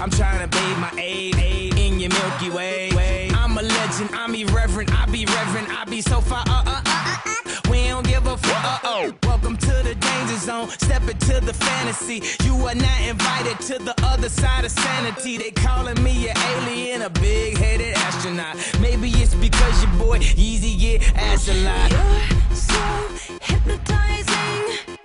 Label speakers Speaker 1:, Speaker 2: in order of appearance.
Speaker 1: I'm trying to bathe my aid in your Milky Way. I'm a legend, I'm irreverent, I be reverent, I be so far, we don't give a fuck, Welcome to the danger zone, step into the fantasy. You are not invited to the other side of sanity. They calling me an alien, a big-headed astronaut. Maybe it's because your boy Yeezy get ass a lot.
Speaker 2: You're so hypnotizing.